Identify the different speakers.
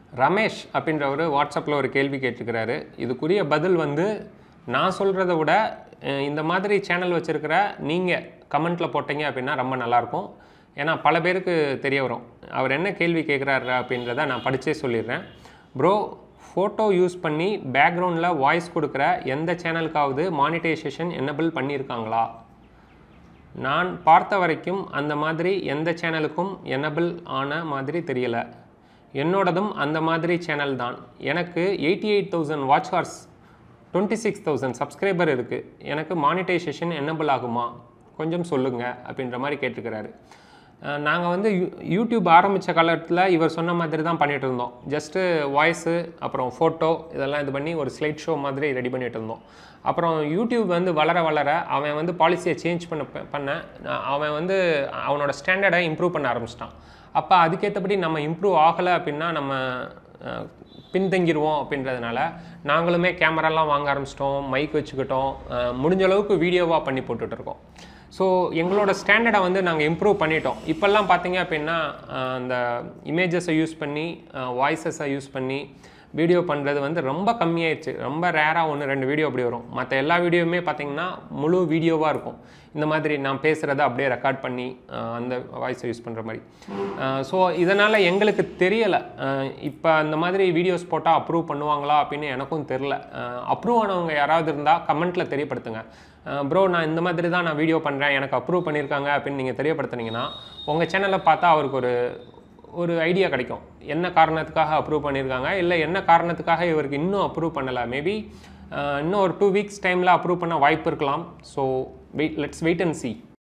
Speaker 1: ரமேஷ் அப்படின்றவர் வாட்ஸ்அப்பில் ஒரு கேள்வி கேட்டிருக்கிறாரு. இதுக்குரிய பதில் வந்து நான் சொல்கிறத விட இந்த மாதிரி சேனல் வச்சுருக்கிற நீங்கள் கமெண்ட்டில் போட்டீங்க அப்படின்னா ரொம்ப நல்லாயிருக்கும். ஏன்னா பல பேருக்கு தெரிய வரும். அவர் என்ன கேள்வி கேட்குறாரு அப்படின்றத நான் படித்தே சொல்லிடுறேன். ப்ரோ, ஃபோட்டோ யூஸ் பண்ணி பேக்ரவுண்டில் வாய்ஸ் கொடுக்குற எந்த சேனலுக்காவது மானிட்டைசேஷன் எனேபிள் பண்ணியிருக்காங்களா? நான் பார்த்த வரைக்கும் அந்த மாதிரி எந்த சேனலுக்கும் எனேபிள் ஆன மாதிரி தெரியலை. என்னோடதும் அந்த மாதிரி சேனல் தான். எனக்கு 88,000 வாட்ச் ஹார்ஸ் 26,000 சப்ஸ்கிரைபர் இருக்குது. எனக்கு மானிட்டைசேஷன் எனேபிள் ஆகுமா? கொஞ்சம் சொல்லுங்கள் அப்படின்ற மாதிரி கேட்டுக்கிறாரு. நாங்கள் வந்து யூடியூப் ஆரம்பித்த காலத்தில் இவர் சொன்ன மாதிரி தான் பண்ணிகிட்டு இருந்தோம். ஜஸ்ட்டு வாய்ஸு அப்புறம் ஃபோட்டோ இதெல்லாம் இது பண்ணி ஒரு ஸ்லைட் ஷோ மாதிரி ரெடி பண்ணிகிட்டு இருந்தோம். அப்புறம் யூடியூப் வந்து வளர வளர அவன் வந்து பாலிசியை சேஞ்ச் பண்ண அவன் வந்து அவனோட ஸ்டாண்டர்டை இம்ப்ரூவ் பண்ண ஆரம்பிச்சிட்டான். அப்போ அதுக்கேற்றபடி நம்ம இம்ப்ரூவ் ஆகலை அப்படின்னா நம்ம பின்தங்கிடுவோம். அப்படின்றதுனால நாங்களுமே கேமராலாம் வாங்க ஆரம்பிச்சிட்டோம், மைக் வச்சுக்கிட்டோம், முடிஞ்ச அளவுக்கு வீடியோவாக பண்ணி போட்டுட்ருக்கோம். ஸோ எங்களோட ஸ்டாண்டர்டை வந்து நாங்கள் இம்ப்ரூவ் பண்ணிட்டோம். இப்போல்லாம் பார்த்தீங்க அப்படின்னா அந்த இமேஜஸை யூஸ் பண்ணி வாய்ஸஸை யூஸ் பண்ணி வீடியோ பண்ணுறது வந்து ரொம்ப கம்மியாயிடுச்சு. ரொம்ப ரேராக 1-2 வீடியோ அப்படி வரும். மற்ற எல்லா வீடியோவுமே பார்த்திங்கன்னா முழு வீடியோவாக இருக்கும். இந்த மாதிரி நான் பேசுகிறத அப்படியே ரெக்கார்ட் பண்ணி அந்த வாய்ஸை யூஸ் பண்ணுற மாதிரி. ஸோ இதனால் எங்களுக்கு தெரியலை, இப்போ அந்த மாதிரி வீடியோஸ் போட்டால் அப்ரூவ் பண்ணுவாங்களா அப்படின்னு எனக்கும் தெரில. அப்ரூவ் ஆனவங்க யாராவது இருந்தால் கமெண்ட்டில் தெரியப்படுத்துங்க. ப்ரோ, நான் இந்த மாதிரி தான் நான் வீடியோ பண்ணுறேன், எனக்கு அப்ரூவ் பண்ணியிருக்காங்க அப்படின்னு நீங்கள் தெரியப்படுத்துனீங்கன்னா உங்கள் சேனலை பார்த்தா அவருக்கு ஒரு ஐடியா கிடைக்கும். என்ன காரணத்துக்காக அப்ரூவ் பண்ணியிருக்காங்க, இல்லை என்ன காரணத்துக்காக இவருக்கு இன்னும் அப்ரூவ் பண்ணலை. மேபி இன்னும் ஒரு 2 வீக்ஸ் டைமில் அப்ரூவ் பண்ண வாய்ப்பு இருக்கலாம். So let's wait and see.